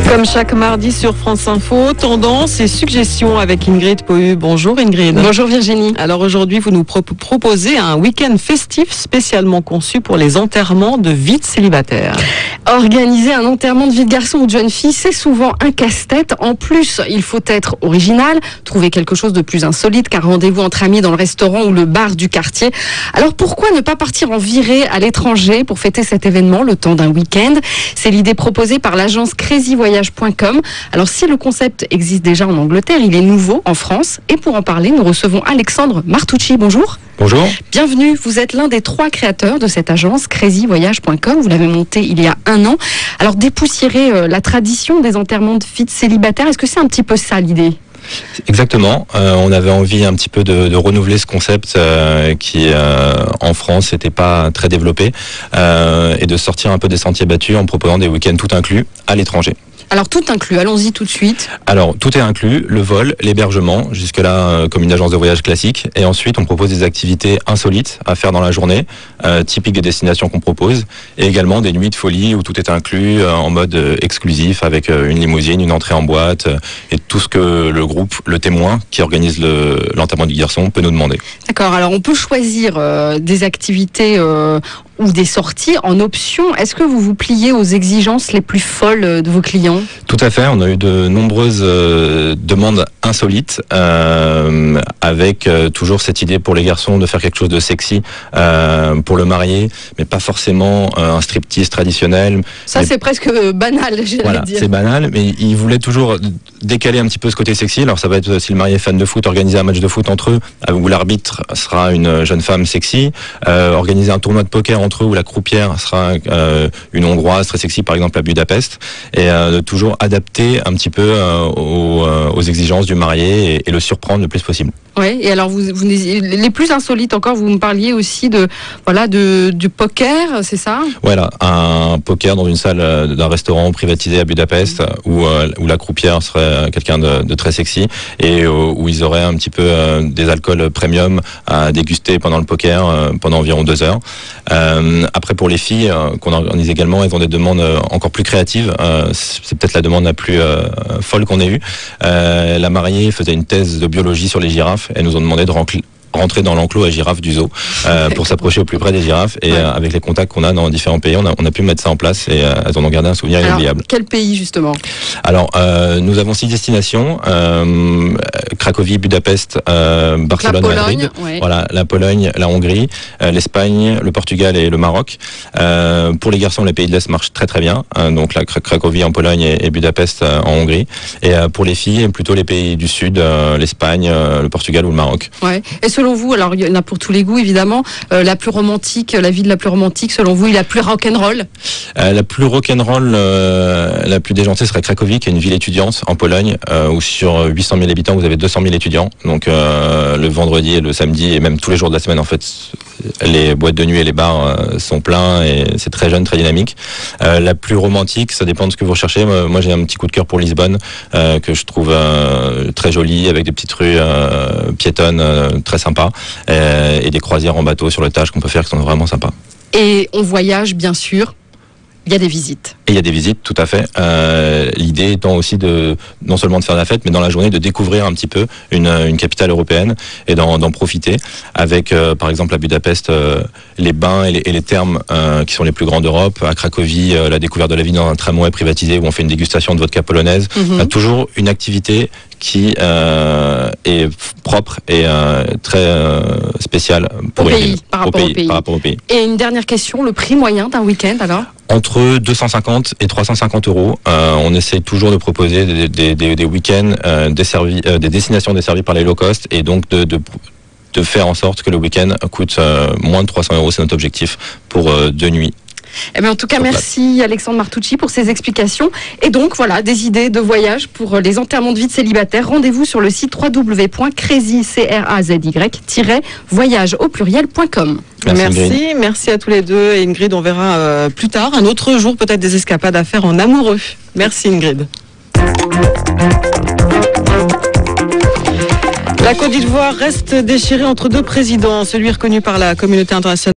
Comme chaque mardi sur France Info, tendance et suggestions avec Ingrid Pohu. Bonjour Ingrid. Bonjour Virginie. Alors aujourd'hui, vous nous proposez un week-end festif spécialement conçu pour les enterrements de vie de célibataires. Organiser un enterrement de vie de garçon ou de jeune fille, c'est souvent un casse-tête. En plus, il faut être original, trouver quelque chose de plus insolite qu'un rendez-vous entre amis dans le restaurant ou le bar du quartier. Alors pourquoi ne pas partir en virée à l'étranger pour fêter cet événement le temps d'un week-end? C'est l'idée proposée par l'agence crazyvoyage.com. Alors si le concept existe déjà en Angleterre, il est nouveau en France. Et pour en parler, nous recevons Alexandre Martucci. Bonjour. Bonjour. Bienvenue. Vous êtes l'un des 3 créateurs de cette agence crazyvoyage.com. Vous l'avez montée il y a 1 an. Alors dépoussiérer la tradition des enterrements de vie de célibataires, est-ce que c'est un petit peu ça l'idée ? Exactement. On avait envie un petit peu de renouveler ce concept qui en France n'était pas très développé et de sortir un peu des sentiers battus en proposant des week-ends tout inclus à l'étranger. Alors tout inclus, allons-y tout de suite. Alors tout est inclus, le vol, l'hébergement, jusque-là comme une agence de voyage classique. Et ensuite on propose des activités insolites à faire dans la journée, typiques des destinations qu'on propose. Et également des nuits de folie où tout est inclus en mode exclusif avec une limousine, une entrée en boîte et tout ce que le groupe, le témoin qui organise l'enterrement du garçon peut nous demander. D'accord, alors on peut choisir des activités ou des sorties en option. Est-ce que vous vous pliez aux exigences les plus folles de vos clients ? Tout à fait, on a eu de nombreuses demandes insolites avec toujours cette idée pour les garçons de faire quelque chose de sexy pour le marié, mais pas forcément un striptease traditionnel. Ça c'est presque banal, voilà, dire. C'est banal, mais ils voulaient toujours décaler un petit peu ce côté sexy. Alors ça va être, si le marié est fan de foot, organiser un match de foot entre eux où l'arbitre sera une jeune femme sexy, organiser un tournoi de poker entre eux où la croupière sera une Hongroise très sexy, par exemple à Budapest, et de toujours adapter un petit peu aux exigences du marié et le surprendre le plus possible. Oui, et alors vous les plus insolites encore, vous me parliez aussi du poker, c'est ça ? Voilà, un poker dans une salle d'un restaurant privatisé à Budapest où la croupière serait quelqu'un de très sexy et où ils auraient un petit peu des alcools premium à déguster pendant le poker pendant environ 2 heures. Après pour les filles qu'on organise également, elles ont des demandes encore plus créatives. C'est peut-être la demande la plus folle qu'on ait eue. La mariée faisait une thèse de biologie sur les girafes. Elles nous ont demandé de rentrer dans l'enclos à girafes du zoo pour s'approcher au plus près des girafes et avec les contacts qu'on a dans différents pays, on a pu mettre ça en place et elles en ont gardé un souvenir inoubliable. Quel pays justement ? Alors nous avons 6 destinations, Cracovie, Budapest, Barcelone, Madrid. Ouais. Voilà, la Pologne, la Hongrie, l'Espagne, le Portugal et le Maroc. Pour les garçons, les pays de l'Est marchent très très bien, donc la Cracovie en Pologne et Budapest en Hongrie. Et pour les filles, plutôt les pays du Sud, l'Espagne, le Portugal ou le Maroc. Ouais. Et selon vous, alors il y en a pour tous les goûts évidemment, la plus romantique, la vie de la plus romantique, selon vous, la plus rock'n'roll ? La plus rock'n'roll, la plus déjantée serait Cracovie, qui est une ville étudiante en Pologne, où sur 800 000 habitants, vous avez 200 000 étudiants. Donc le vendredi et le samedi, et même tous les jours de la semaine, en fait, les boîtes de nuit et les bars sont pleins et c'est très jeune, très dynamique. La plus romantique, ça dépend de ce que vous recherchez. Moi, j'ai un petit coup de cœur pour Lisbonne, que je trouve très jolie, avec des petites rues piétonnes très sympas, et des croisières en bateau sur le Tage qu'on peut faire qui sont vraiment sympas. Et on voyage, bien sûr. Il y a des visites. Et il y a des visites, tout à fait. L'idée étant aussi de non seulement de faire la fête, mais dans la journée de découvrir un petit peu une capitale européenne et d'en profiter avec, par exemple, à Budapest, les bains et les thermes qui sont les plus grands d'Europe. À Cracovie, la découverte de la vie dans un tramway privatisé où on fait une dégustation de vodka polonaise. Toujours une activité qui est propre et très spéciale pour par rapport au pays. Et une dernière question, le prix moyen d'un week-end alors ? Entre 250 et 350 euros. On essaye toujours de proposer des week-ends des destinations desservies par les low cost et donc de faire en sorte que le week-end coûte moins de 300 euros. C'est notre objectif pour 2 nuits. Eh bien, en tout cas, merci Alexandre Martucci pour ces explications. Et donc, voilà, des idées de voyage pour les enterrements de vie de célibataires. Rendez-vous sur le site www.crazy-voyage.com. Merci à tous les deux. Et Ingrid, on verra plus tard, un autre jour, peut-être des escapades à faire en amoureux. Merci Ingrid. La Côte d'Ivoire reste déchirée entre 2 présidents, celui reconnu par la communauté internationale